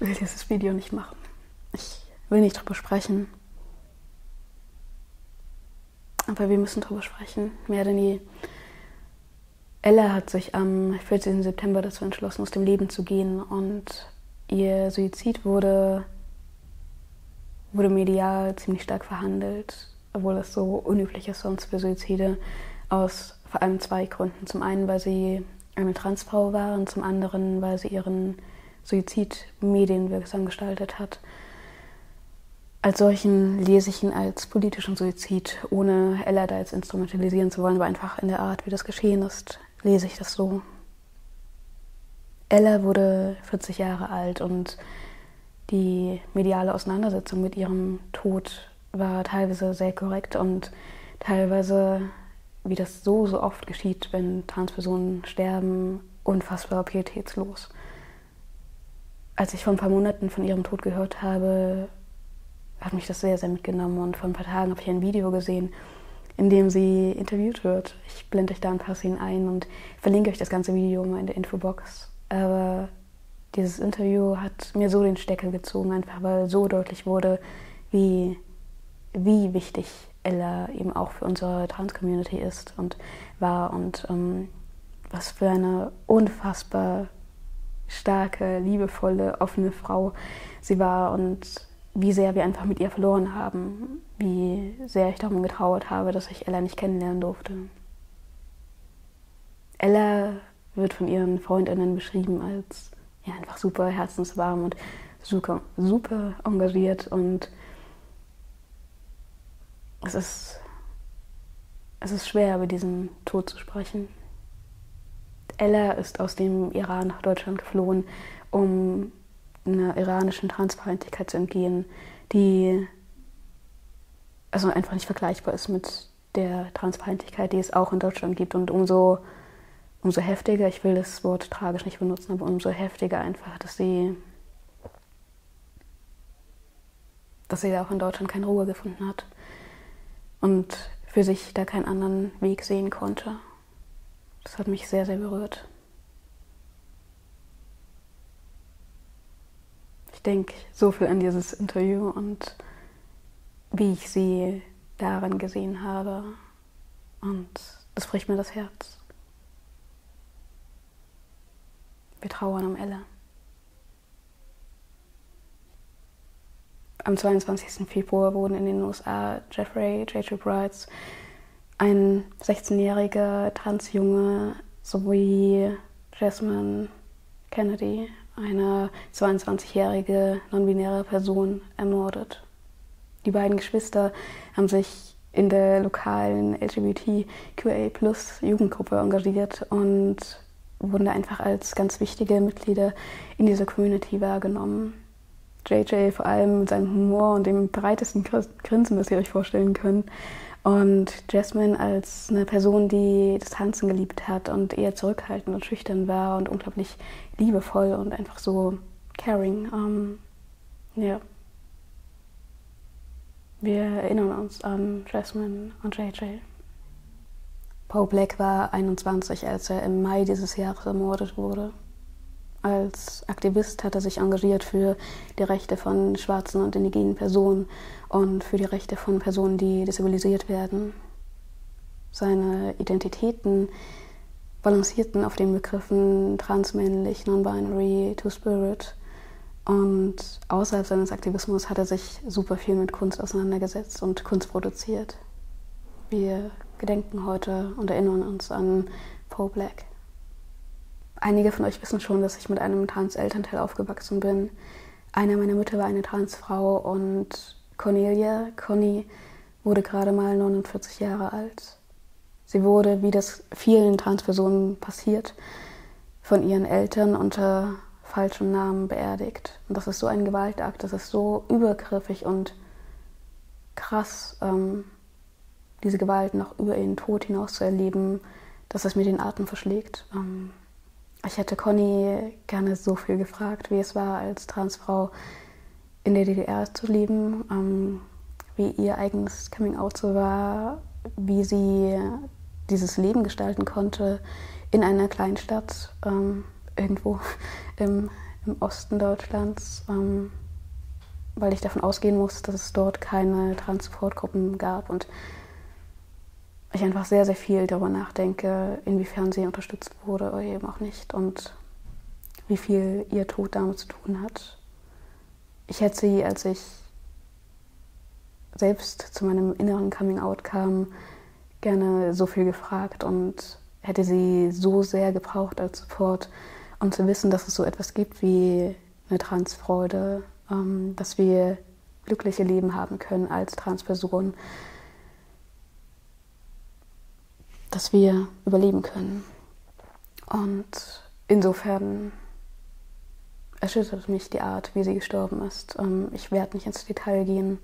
will dieses Video nicht machen. Ich will nicht drüber sprechen. Aber wir müssen drüber sprechen, mehr denn je. Ella hat sich am 14. September dazu entschlossen, aus dem Leben zu gehen, und ihr Suizid wurde medial ziemlich stark verhandelt, obwohl es so unüblich ist sonst für Suizide, aus vor allem zwei Gründen. Zum einen, weil sie eine Transfrau war, und zum anderen, weil sie ihren Suizid medienwirksam gestaltet hat. Als solchen lese ich ihn als politischen Suizid, ohne Ella da jetzt instrumentalisieren zu wollen, aber einfach in der Art, wie das geschehen ist, lese ich das so. Ella wurde 40 Jahre alt, und die mediale Auseinandersetzung mit ihrem Tod war teilweise sehr korrekt und teilweise, wie das so oft geschieht, wenn Transpersonen sterben, unfassbar pietätslos. Als ich vor ein paar Monaten von ihrem Tod gehört habe, hat mich das sehr, sehr mitgenommen, und vor ein paar Tagen habe ich ein Video gesehen, in dem sie interviewt wird. Ich blende euch da ein paar Szenen ein und verlinke euch das ganze Video mal in der Infobox. Aber dieses Interview hat mir so den Stecker gezogen, einfach weil so deutlich wurde, wie wichtig Ella eben auch für unsere Trans-Community ist und war, und was für eine unfassbar starke, liebevolle, offene Frau sie war, und wie sehr wir einfach mit ihr verloren haben, wie sehr ich darum getrauert habe, dass ich Ella nicht kennenlernen durfte. Ella wird von ihren FreundInnen beschrieben als einfach super herzenswarm und super, super engagiert, und es ist schwer, über diesen Tod zu sprechen. Ella ist aus dem Iran nach Deutschland geflohen, um einer iranischen Transfeindlichkeit zu entgehen, die also einfach nicht vergleichbar ist mit der Transfeindlichkeit, die es auch in Deutschland gibt. Und umso heftiger, ich will das Wort tragisch nicht benutzen, aber umso heftiger einfach, dass sie da auch in Deutschland keine Ruhe gefunden hat und für sich da keinen anderen Weg sehen konnte. Das hat mich sehr, sehr berührt. Ich denke so viel an dieses Interview und wie ich sie darin gesehen habe, und das bricht mir das Herz. Wir trauern um Ella. Am 22. Februar wurden in den USA Jeffrey J.J. Brights, ein 16-jähriger Transjunge, sowie Jasmine Kennedy, eine 22-jährige non-binäre Person, ermordet. Die beiden Geschwister haben sich in der lokalen LGBTQA+-Jugendgruppe engagiert und wurden da einfach als ganz wichtige Mitglieder in dieser Community wahrgenommen. JJ vor allem mit seinem Humor und dem breitesten Grinsen, das ihr euch vorstellen könnt. Und Jasmine als eine Person, die das Tanzen geliebt hat und eher zurückhaltend und schüchtern war und unglaublich liebevoll und einfach so caring. Ja. Wir erinnern uns an Jasmine und JJ. Poe Black war 21, als er im Mai dieses Jahres ermordet wurde. Als Aktivist hat er sich engagiert für die Rechte von schwarzen und indigenen Personen und für die Rechte von Personen, die disabilisiert werden. Seine Identitäten balancierten auf den Begriffen transmännlich, non-binary, two-spirit. Und außerhalb seines Aktivismus hat er sich super viel mit Kunst auseinandergesetzt und Kunst produziert. Wir gedenken heute und erinnern uns an Poe Black. Einige von euch wissen schon, dass ich mit einem Trans-Elternteil aufgewachsen bin. Eine meiner Mütter war eine Transfrau, und Connie, wurde gerade mal 49 Jahre alt. Sie wurde, wie das vielen Transpersonen passiert, von ihren Eltern unter falschem Namen beerdigt. Und das ist so ein Gewaltakt, das ist so übergriffig und krass, diese Gewalt noch über ihren Tod hinaus zu erleben, dass es mir den Atem verschlägt. Ich hätte Connie gerne so viel gefragt, wie es war, als Transfrau in der DDR zu leben, wie ihr eigenes Coming-out so war, wie sie dieses Leben gestalten konnte in einer Kleinstadt, irgendwo im im Osten Deutschlands, weil ich davon ausgehen muss, dass es dort keine Trans-Supportgruppen gab und ich einfach sehr, sehr viel darüber nachdenke, inwiefern sie unterstützt wurde oder eben auch nicht und wie viel ihr Tod damit zu tun hat. Ich hätte sie, als ich selbst zu meinem inneren Coming-out kam, gerne so viel gefragt und hätte sie so sehr gebraucht als Support, um zu wissen, dass es so etwas gibt wie eine Transfreude, dass wir glückliche Leben haben können als Transperson, dass wir überleben können. Und insofern erschüttert mich die Art, wie sie gestorben ist. Ich werde nicht ins Detail gehen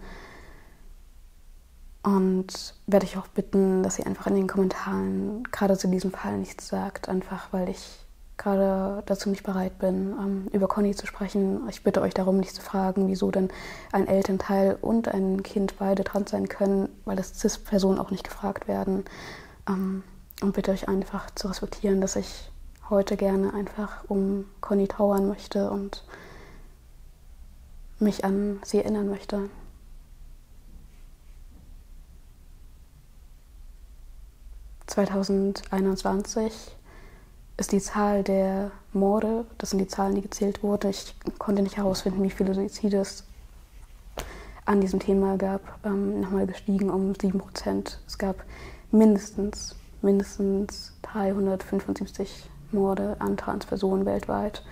und werde ich auch bitten, dass sie einfach in den Kommentaren gerade zu diesem Fall nichts sagt, einfach weil ich gerade dazu nicht bereit bin, über Conny zu sprechen. Ich bitte euch darum, nicht zu fragen, wieso denn ein Elternteil und ein Kind beide trans sein können, weil das Cis-Personen auch nicht gefragt werden. Und bitte euch einfach zu respektieren, dass ich heute gerne einfach um Conny trauern möchte und mich an sie erinnern möchte. (2021) ist die Zahl der Morde, das sind die Zahlen, die gezählt wurden. Ich konnte nicht herausfinden, wie viele Suizide es an diesem Thema gab, nochmal gestiegen um 7%. Es gab mindestens 375 Morde an Transpersonen weltweit.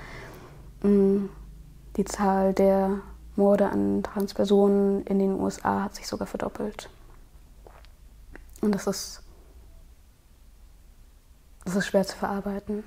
Die Zahl der Morde an Transpersonen in den USA hat sich sogar verdoppelt. Und das ist schwer zu verarbeiten.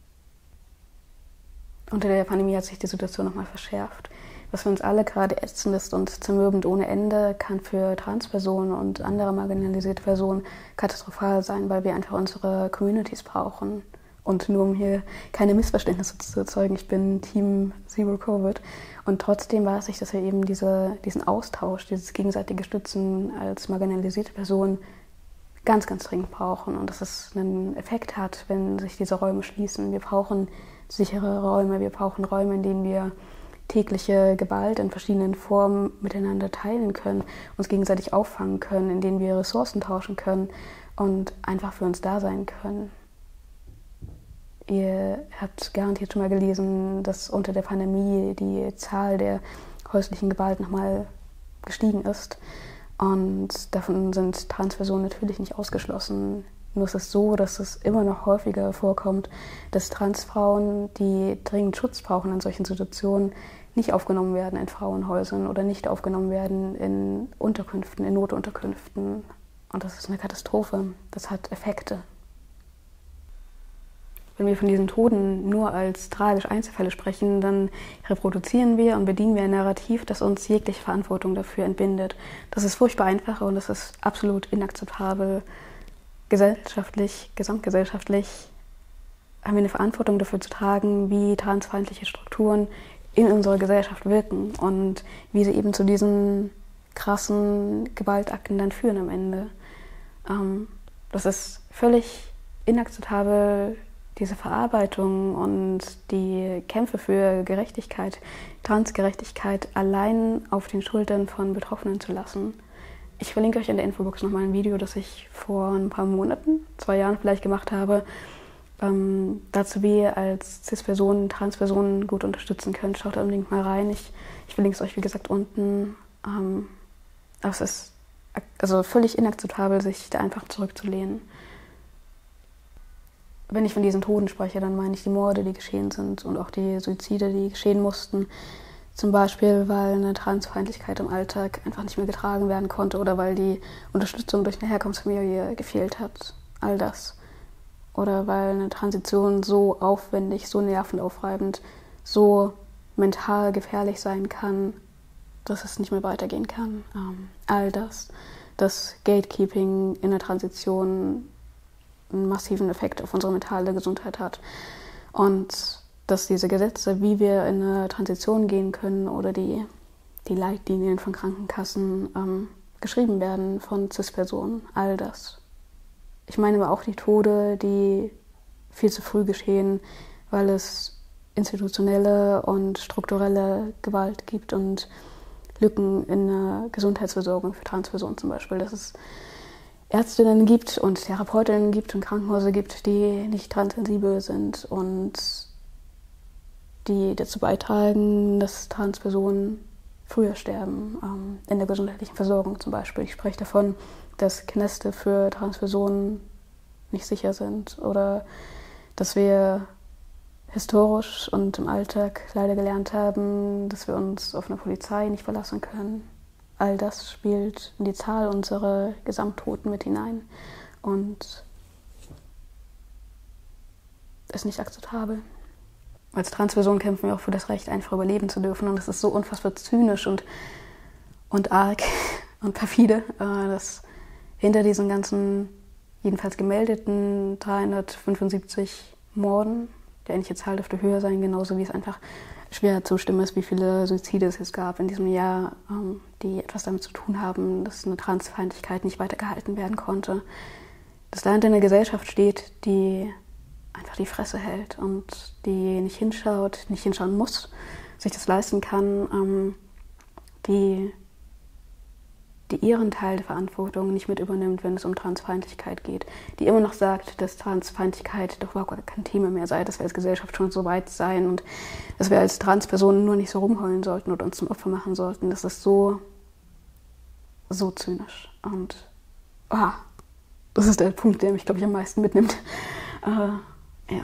Unter der Pandemie hat sich die Situation nochmal verschärft. Was für uns alle gerade ätzend ist und zermürbend ohne Ende, kann für Transpersonen und andere marginalisierte Personen katastrophal sein, weil wir einfach unsere Communities brauchen. Und nur um hier keine Missverständnisse zu erzeugen, ich bin Team Zero Covid. Und trotzdem weiß ich, dass wir eben diesen Austausch, dieses gegenseitige Stützen als marginalisierte Personen ganz, ganz dringend brauchen und dass es einen Effekt hat, wenn sich diese Räume schließen. Wir brauchen sichere Räume, wir brauchen Räume, in denen wir tägliche Gewalt in verschiedenen Formen miteinander teilen können, uns gegenseitig auffangen können, in denen wir Ressourcen tauschen können und einfach für uns da sein können. Ihr habt garantiert schon mal gelesen, dass unter der Pandemie die Zahl der häuslichen Gewalt nochmal gestiegen ist. Und davon sind Transpersonen natürlich nicht ausgeschlossen. Nur ist es so, dass es immer noch häufiger vorkommt, dass Transfrauen, die dringend Schutz brauchen in solchen Situationen, nicht aufgenommen werden in Frauenhäusern oder nicht aufgenommen werden in Unterkünften, in Notunterkünften. Und das ist eine Katastrophe. Das hat Effekte. Wenn wir von diesen Toten nur als tragische Einzelfälle sprechen, dann reproduzieren wir und bedienen wir ein Narrativ, das uns jegliche Verantwortung dafür entbindet. Das ist furchtbar einfach und das ist absolut inakzeptabel. Gesellschaftlich, gesamtgesellschaftlich haben wir eine Verantwortung dafür zu tragen, wie transfeindliche Strukturen in unserer Gesellschaft wirken und wie sie eben zu diesen krassen Gewaltakten dann führen am Ende. Das ist völlig inakzeptabel, diese Verarbeitung und die Kämpfe für Gerechtigkeit, Transgerechtigkeit allein auf den Schultern von Betroffenen zu lassen. Ich verlinke euch in der Infobox nochmal ein Video, das ich vor ein paar Monaten, 2 Jahren vielleicht gemacht habe, dazu wie ihr als Cis-Personen, Transpersonen gut unterstützen könnt. Schaut da unbedingt mal rein. Ich verlinke es euch, wie gesagt, unten. Aber es ist also völlig inakzeptabel, sich da einfach zurückzulehnen. Wenn ich von diesen Toten spreche, dann meine ich die Morde, die geschehen sind und auch die Suizide, die geschehen mussten. Zum Beispiel, weil eine Transfeindlichkeit im Alltag einfach nicht mehr getragen werden konnte oder weil die Unterstützung durch eine Herkunftsfamilie gefehlt hat. All das. Oder weil eine Transition so aufwendig, so nervenaufreibend, so mental gefährlich sein kann, dass es nicht mehr weitergehen kann. All das. Das Gatekeeping in der Transition einen massiven Effekt auf unsere mentale Gesundheit hat. Und dass diese Gesetze, wie wir in eine Transition gehen können oder die Leitlinien von Krankenkassen geschrieben werden von Cis-Personen, all das. Ich meine aber auch die Tode, die viel zu früh geschehen, weil es institutionelle und strukturelle Gewalt gibt und Lücken in der Gesundheitsversorgung für Transpersonen zum Beispiel, dass es Ärztinnen gibt und Therapeutinnen gibt und Krankenhäuser gibt, die nicht transsensibel sind und die dazu beitragen, dass Transpersonen früher sterben, in der gesundheitlichen Versorgung zum Beispiel. Ich spreche davon, dass Kneste für Transpersonen nicht sicher sind oder dass wir historisch und im Alltag leider gelernt haben, dass wir uns auf eine Polizei nicht verlassen können. All das spielt in die Zahl unserer Gesamttoten mit hinein und ist nicht akzeptabel. Als Transperson kämpfen wir auch für das Recht, einfach überleben zu dürfen. Und es ist so unfassbar zynisch und arg und perfide, dass hinter diesen ganzen, jedenfalls gemeldeten 375 Morden, die eigentliche Zahl dürfte höher sein, genauso wie es einfach schwer zu bestimmen ist, wie viele Suizide es jetzt gab in diesem Jahr, die etwas damit zu tun haben, dass eine Transfeindlichkeit nicht weitergehalten werden konnte. Dass da in einer Gesellschaft steht, die einfach die Fresse hält und die nicht hinschaut, nicht hinschauen muss, sich das leisten kann, die ihren Teil der Verantwortung nicht mit übernimmt, wenn es um Transfeindlichkeit geht, die immer noch sagt, dass Transfeindlichkeit doch überhaupt kein Thema mehr sei, dass wir als Gesellschaft schon so weit seien und dass wir als Transpersonen nur nicht so rumheulen sollten oder uns zum Opfer machen sollten. Das ist so zynisch und das ist der Punkt, der mich, glaube ich, am meisten mitnimmt. Ja.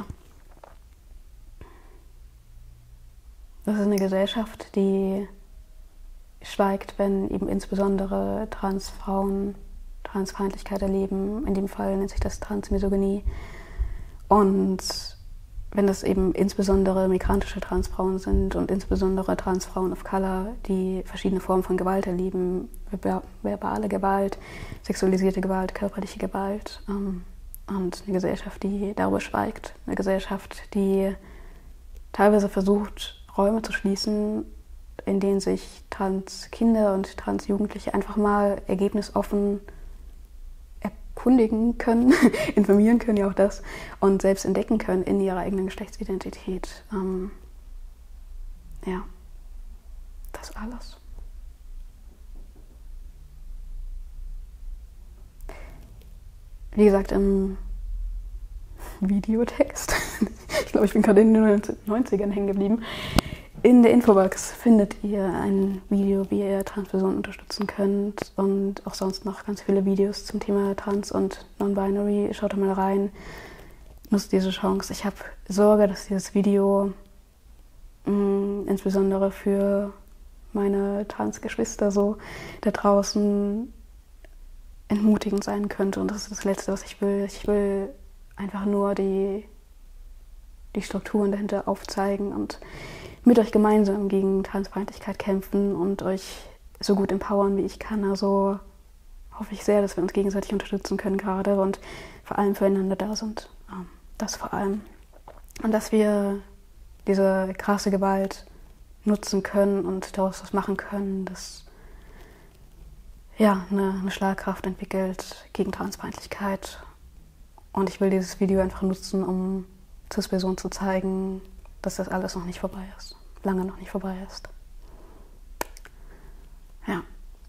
Das ist eine Gesellschaft, die schweigt, wenn eben insbesondere Transfrauen Transfeindlichkeit erleben. In dem Fall nennt sich das Transmisogynie. Und wenn das eben insbesondere migrantische Transfrauen sind und insbesondere Transfrauen of Color, die verschiedene Formen von Gewalt erleben, verbale Gewalt, sexualisierte Gewalt, körperliche Gewalt, und eine Gesellschaft, die darüber schweigt, eine Gesellschaft, die teilweise versucht, Räume zu schließen, in denen sich Trans-Kinder und Trans-Jugendliche einfach mal ergebnisoffen erkundigen können, informieren können, ja auch das, und selbst entdecken können in ihrer eigenen Geschlechtsidentität. Ja, das alles. Wie gesagt, im Videotext, ich glaube, ich bin gerade in den 90ern hängen geblieben, in der Infobox findet ihr ein Video, wie ihr Transpersonen unterstützen könnt und auch sonst noch ganz viele Videos zum Thema Trans und Non-Binary. Schaut da mal rein, nutzt diese Chance. Ich habe Sorge, dass dieses Video insbesondere für meine Trans-Geschwister so da draußen entmutigend sein könnte und das ist das Letzte, was ich will. Ich will einfach nur die Strukturen dahinter aufzeigen und mit euch gemeinsam gegen Transfeindlichkeit kämpfen und euch so gut empowern, wie ich kann. Also hoffe ich sehr, dass wir uns gegenseitig unterstützen können gerade und vor allem füreinander da sind. Das vor allem. Und dass wir diese krasse Gewalt nutzen können und daraus was machen können, das eine Schlagkraft entwickelt gegen Transfeindlichkeit. Und ich will dieses Video einfach nutzen, um Cis-Personen zu zeigen, dass das alles noch nicht vorbei ist. Lange noch nicht vorbei ist. Ja.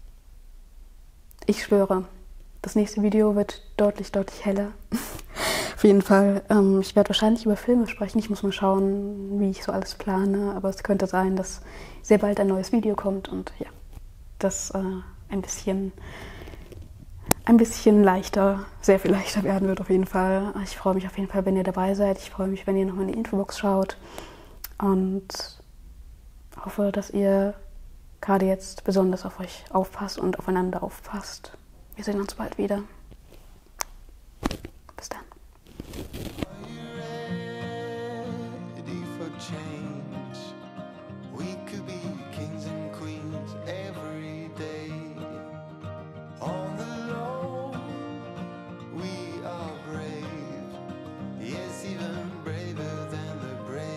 Ich schwöre, das nächste Video wird deutlich, deutlich heller. Auf jeden Fall. Ich werde wahrscheinlich über Filme sprechen. Ich muss mal schauen, wie ich so alles plane. Aber es könnte sein, dass sehr bald ein neues Video kommt und ja, das ein bisschen leichter, sehr viel leichter werden wird auf jeden Fall. Ich freue mich auf jeden Fall, wenn ihr dabei seid. Ich freue mich, wenn ihr nochmal in die Infobox schaut und hoffe, dass ihr gerade jetzt besonders auf euch aufpasst und aufeinander aufpasst. Wir sehen uns bald wieder. Bis dann.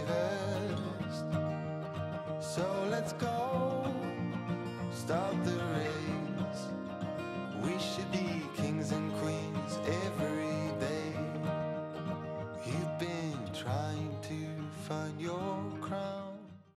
So let's go, stop the